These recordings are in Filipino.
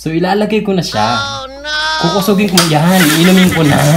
So ilalagay ko na siya. Kukusugin ko yan. Iinumin ko na.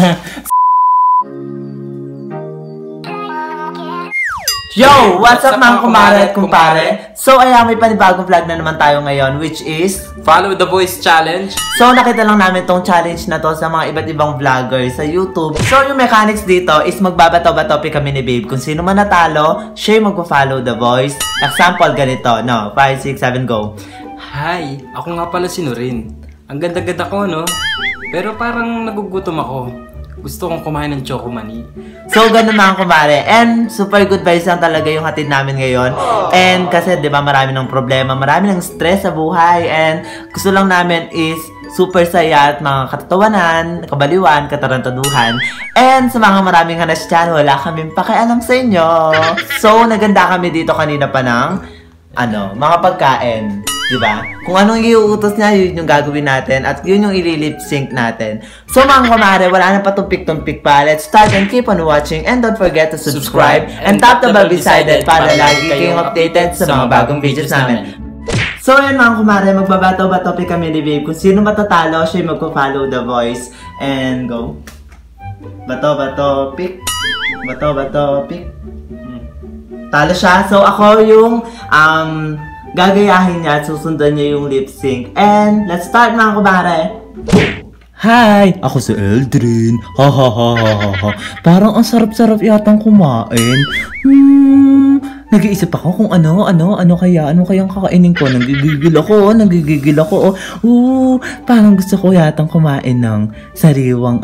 Yo! What's up mga kumare at kumpare? So ayan, may panibagong vlog na naman tayo ngayon, which is Follow the Voice Challenge. So nakita lang namin tong challenge na to sa mga iba't ibang vloggers sa YouTube. So yung mechanics dito is magbabato-bato kami ni Babe. Kung sino man natalo, siya yung magpa-follow the voice. Example ganito, no? 5, 6, 7, go! Hi! Ako nga pala si Noreen. Ang ganda-ganda ko, no? Pero parang nagugutom ako. Gusto kong kumain ng choco mani. So, ganun mga kumare. And super good vibes lang talaga yung hatid namin ngayon. And kasi, di ba, marami ng problema, marami ng stress sa buhay. And gusto lang namin is super saya at mga katatawanan, kabaliwan, katarantaduhan. And sa mga maraming hanas dyan, wala kaming pakialam sa inyo. So, naganda kami dito kanina pa ng, mga pagkain. Diba? Kung anong iuutos niya, yun yung gagawin natin at yun yung ililip sync natin. So mga kumare, wala na patumpik-tumpik pa. Let's start and keep on watching and don't forget to subscribe and tap the bell beside it para lagi kayong updated sa mga bagong videos namin. So yun mga kumare, magbabato-bato kami ni Babe. Kung sino matatalo, siya yung magpo-follow the voice. And go. Bato-bato pick. Bato-bato pick. Talo siya. So ako yung gagayahin niya at susundan niya yung lip sync. And let's start mga kumare. Hi! Ako si Eldrin. Ha. Parang ang sarap-sarap yatang kumain. Nag-iisip ako kung ano kayang kakainin ko. Nagigigil ako. Parang gusto ko yatang kumain ng sariwang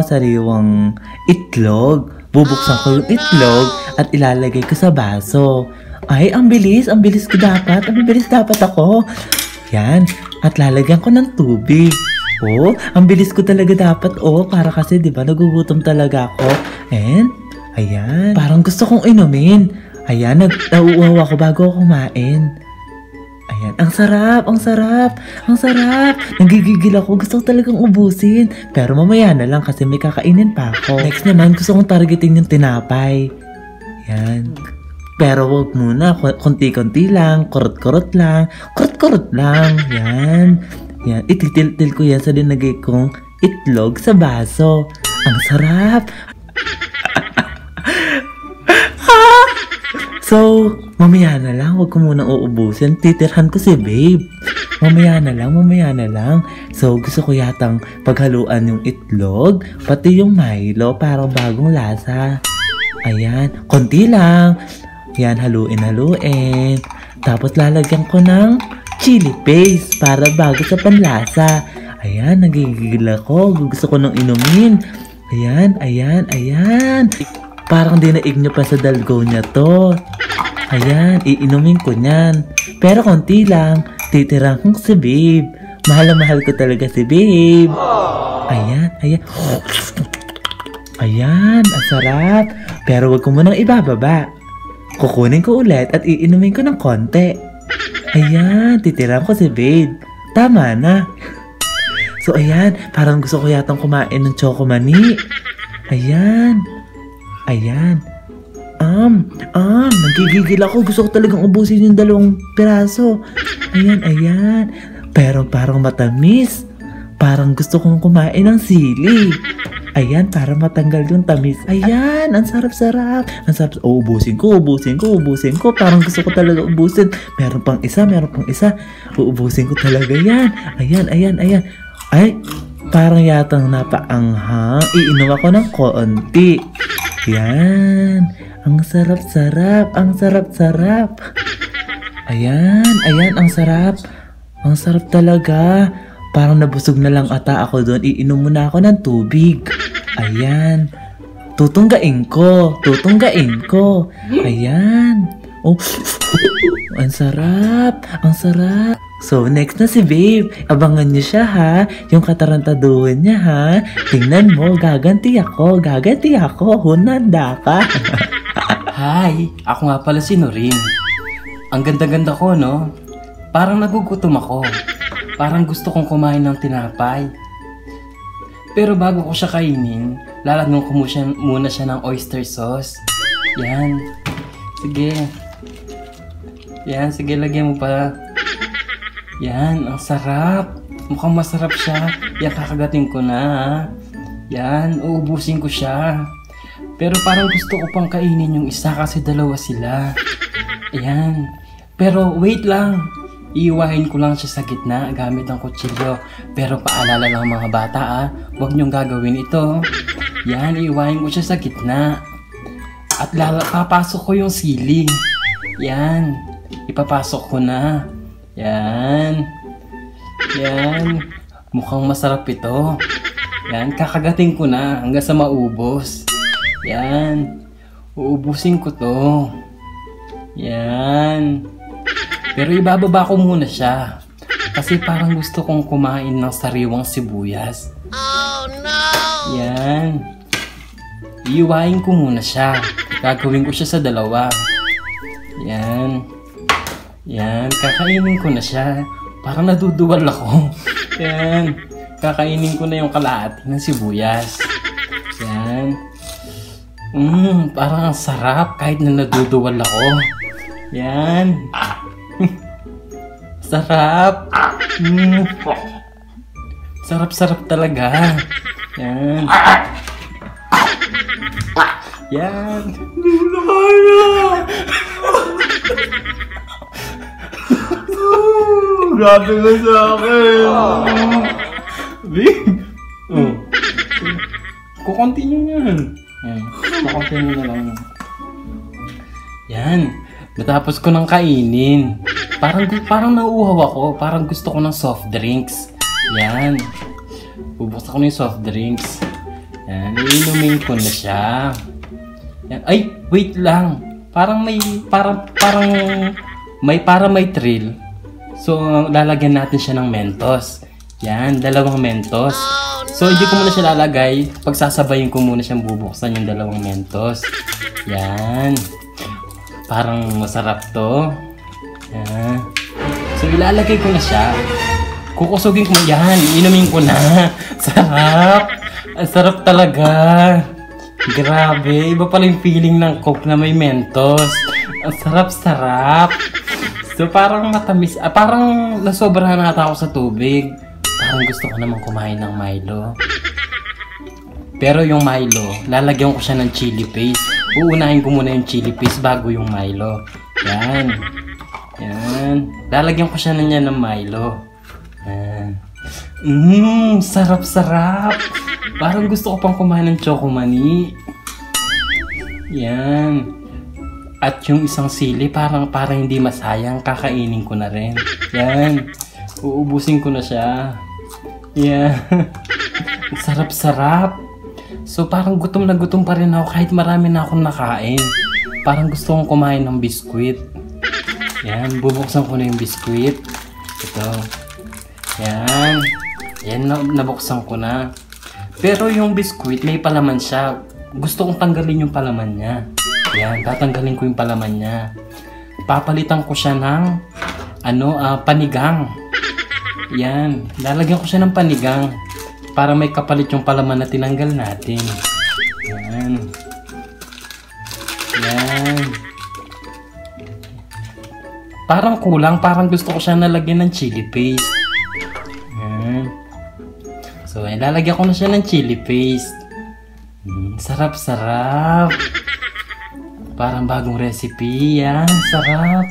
itlog. Bubuksan ko yung itlog at ilalagay ko sa baso. Ay, ang bilis ko dapat. Ang bilis dapat ako. Yan. At lalagyan ko ng tubig. Ang bilis ko talaga dapat. Para kasi, di ba, nagugutom talaga ako. And, ayan. Parang gusto kong inumin. Ayan, nauuhaw ako bago ako kumain. Ayan, ang sarap. Nagigigil ako. Gusto ko talagang ubusin. Pero mamaya na lang kasi may kakainin pa ako. Next naman, gusto kong targetin yung tinapay. Yan. Pero wag muna, konti-konti lang, kurot-kurot lang. Yan. Ititil-til ko yan sa dinagay kong itlog sa baso. Ang sarap. So, mamaya na lang, wag ko munang uubusin. Titirhan ko si Babe. Mamaya na lang. So, gusto ko yatang paghaluan yung itlog, pati yung Milo, parang bagong lasa. Ayan, konti lang. Yan, haluin. Tapos lalagyan ko ng chili paste para bago sa panlasa. Ayan, nagigigil ako. Gusto ko nang inumin. Ayan. Parang dinaig nyo pa sa dalgaw niya to. Ayan, iinumin ko niyan. Pero konti lang. Titirang kong si Babe. Mahal na mahal ko talaga si Babe. Ayan, ang sarap. Pero wag ko munang ibababa. Kukunin ko ulit at iinumin ko ng konti. Ayan, titirang ko si Babe. Tama na. So ayan, parang gusto ko yatang kumain ng choco mani. Ayan. Nagigigil ako. Gusto ko talagang ubusin yung 2 piraso. Ayan. Pero parang matamis. Parang gusto kong kumain ng sili. Ayan, para matanggal yung tamis. Ayan, ang sarap-sarap. Uubusin ko. Parang gusto ko talaga ubusin. Meron pang isa. Uubusin ko talaga yan. Ayan. Ay, parang yatang napaanghang. Iinom ako ng konti. Yan. Ang sarap-sarap. Ayan, ang sarap. Ang sarap talaga. Parang nabusog na lang ata ako doon. Iinom muna ako ng tubig. Ayan. Tutunggain ko. Ayan. Ang sarap. So, next na si Babe. Abangan niyo siya ha. Yung katarantaduhan niya ha. Tingnan mo, gaganti ako. Hunanda ka. Hi, ako nga pala si Noreen. Ang ganda-ganda ko, no? Parang nagugutom ako. Parang gusto kong kumain ng tinapay. Pero bago ko siya kainin, lalagyan ko muna siya ng oyster sauce. Yan. Sige, lagyan mo pa. Yan, ang sarap. mukhang masarap siya. Yan, kakagating ko na. Yan, uubusin ko siya. Pero parang gusto ko pang kainin yung isa kasi dalawa sila. Ayan. Pero wait lang. Iiwahin ko lang siya sa gitna gamit ang kutsilyo. Pero paalala lang mga bata huwag niyong gagawin ito. Yan, iiwahin ko siya sa gitna. At papasok ko yung sili. Yan. Ipapasok ko na. Yan. Yan. Mukhang masarap ito. Yan, kakagating ko na hanggang sa maubos. Yan. Uubusin ko to. Yan. Pero ibababa ko muna siya. Kasi parang gusto kong kumain ng sariwang sibuyas. Oh no! Yan. Iiwain ko muna siya. Gagawin ko siya sa dalawa. Yan. Yan. Kakainin ko na siya. Parang naduduwal ako. Yan. Kakainin ko na yung kalahati ng sibuyas. Yan. Parang ang sarap kahit na naduduwal ako. Yan. Sarap. Sarap-sarap talaga. Yan. Yan. Grabe ka sa akin. Babe. Kukontinue yan. Yan. Kukontinue na lang. Yan. Natapos ko nang kainin. Parang nauuhaw ako. Parang gusto ko ng soft drinks. Yan. Bubuksan ko na yung soft drinks. Yan. Iinumin ko na siya. Yan. Ay, wait lang. Parang may thrill. So, lalagyan natin siya ng Mentos. Yan, 2 Mentos. So, hindi ko muna siya lalagay. Pagsasabayin ko muna siyang bubuksan yung 2 Mentos. Yan. Parang masarap to. Yan. So, ilalagay ko na siya. Kukusugin ko. Yan, inumin ko na. Sarap. Ang sarap talaga. Grabe. Iba pala yung feeling ng Coke na may Mentos. Ang sarap-sarap. So, parang matamis. Parang nasobrahan na ata ako sa tubig. Parang gusto ko naman kumain ng Milo. Pero yung Milo, lalagyan ko siya ng chili paste. Uunahin ko muna yung chili paste bago yung Milo. Yan. Yan. Lalagyan ko siya na niya ng Milo. Yan. Sarap-sarap. Parang gusto ko pang kumain ng Chocomani. Yan. At yung isang sili, parang hindi masayang, kakainin ko na rin. Yan. Uubusin ko na siya. Yan. Sarap-sarap. So, parang gutom na gutom pa rin ako kahit marami na akong nakain. Parang gusto kong kumain ng biskwit. Yan. Bubuksan ko na yung biskwit. Ito. Yan. Yan, nabuksan ko na. Pero yung biskwit, may palaman siya. Gusto kong tanggalin yung palaman niya. Yan, tatanggalin ko yung palaman niya. Papalitan ko siya ng panigang. Yan, lalagyan ko siya ng panigang para may kapalit yung palaman na tinanggal natin. Yan. Yan. Parang kulang, parang gusto ko siya nalagyan ng chili paste. Yan. So, lalagyan ko na siya ng chili paste. Sarap-sarap. Parang bagong recipe. Yan. Sarap.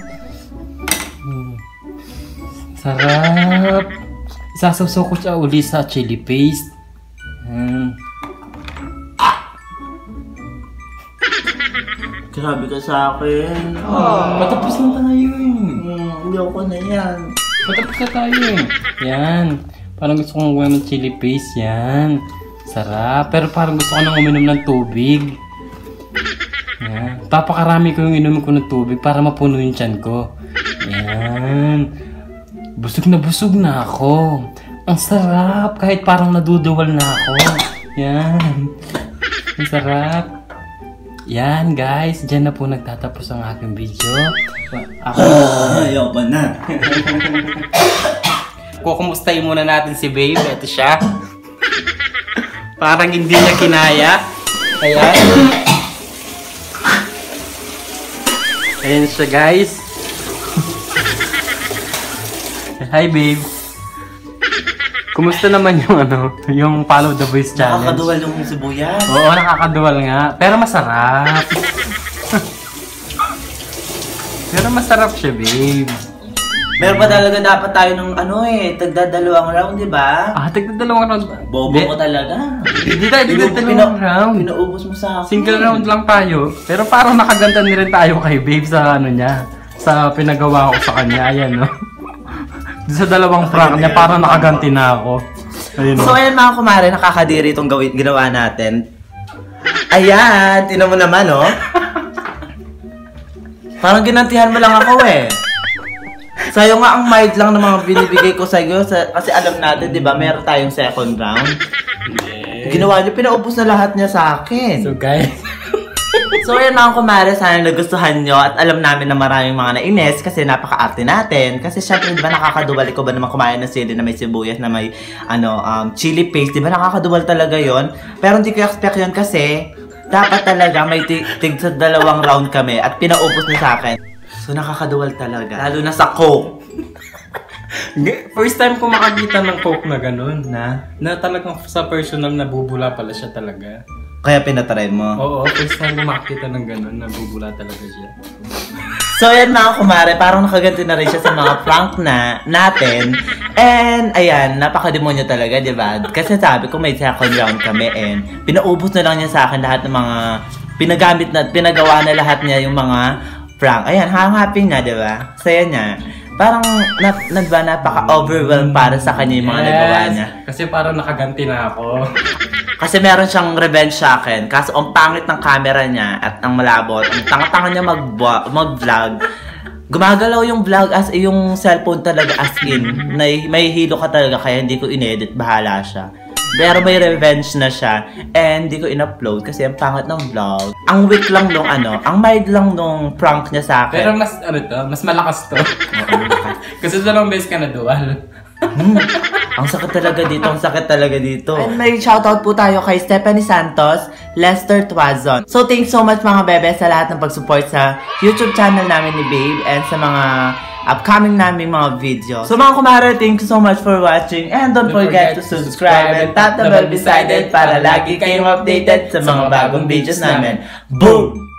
Sarap. Isasawsaw ko siya uli sa chili paste. Grabe ka sa akin. Patapos na tayo eh. Hindi ako na yan. Patapos na tayo eh. Yan. Parang gusto kong gawin ng chili paste. Yan. Sarap. Pero parang gusto ko nang uminom ng tubig. Yan. Papakarami ko yung inumin ko ng tubig para mapuno yung tiyan ko. Yan. Busog na ako. Ang sarap. Kahit parang naduduwal na ako. Yan. Ang sarap. Yan guys. Diyan na po nagtatapos ang aking video. Ayaw pa na. Kukumustahin muna natin si babe. Ito siya. Parang hindi niya kinaya. Ayan. Ayan siya guys. Hi babe. Kumusta naman yung yung follow the voice challenge? Nakakaduwal yung sibuyas. Oo, nakakaduwal nga. Pero masarap. Pero masarap siya, babe. Meron pa talaga dapat tayo ng tagdadalawang round, di ba? Tagdadalawang round. Bobo ko talaga. Hindi tayo tagdadalawang round. Pinaubos mo sa akin. Single round lang tayo. Pero parang nakaganda rin tayo kay babe sa niya. Sa pinagawa ko sa kanya. Ayan, no? Sa dalawang prank niya, parang nakaganti na ako. Ayun, no? So, ayan mga kumare, nakakadiri itong ginawa natin. Ayan, tinan mo naman, oh. Parang ginantihan mo lang ako, eh. Sa'yo nga ang mild lang ng mga binibigay ko sa'yo kasi alam natin, di ba, meron tayong second round. Ginawa niyo, pinaubos na lahat niya sa akin. So guys, so ayan mga kumare, sana nagustuhan nyo at alam namin na maraming mga nainis kasi napaka-arte natin. Kasi syempre, di ba, nakakaduwal ko ba naman kumain ng sili na may sibuyas na may chili paste, di ba, nakakaduwal talaga yon. Pero hindi ko expect yun kasi dapat talaga may tig sa dalawang round kami at pinaubos na sa akin. So, nakakaduwal talaga. Lalo na sa Coke. First time ko makakita ng Coke na ganun, na talagang sa personal nabubula pala siya talaga. Kaya pinatry mo? Oo, first time ko makakita ng ganun, nabubula talaga siya. So, yan mga kumare, parang nakaganti na rin siya sa mga prank natin. And, ayan, napakademonyo talaga, di ba? Kasi sabi ko may second round kami and pinaubos na lang niya sa akin lahat ng mga pinagamit na, pinagawa na lahat niya yung mga prank. Ayan, happy na, di ba? Saya niya. Parang, napaka-overwhelmed para sa kanya yung mga nagawa niya. Kasi parang nakaganti na ako. Kasi meron siyang revenge sa akin. Kaso, ang pangit ng camera niya at ang malabot, ang tanga-tanga niya mag-vlog. Gumagalaw yung vlog as yung cellphone talaga as in. May hilo ka talaga kaya hindi ko inedit. Bahala siya. Pero may revenge na siya and hindi ko in-upload kasi ang pangit ng vlog. Ang weak lang nung ang mild lang nung prank niya sa akin. Pero mas malakas to. Kasi dalawang beses ka na dual. Ang sakit talaga dito, ang sakit talaga dito. And may shoutout po tayo kay Stephanie Santos, Lester Tuazon. So thanks so much mga bebe sa lahat ng pag-support sa YouTube channel namin ni Babe and sa mga upcoming naming mga video. So mga kumare, thank you so much for watching and don't forget to subscribe and tap the bell beside it para lagi kayong updated sa mga bagong videos namin. Boom!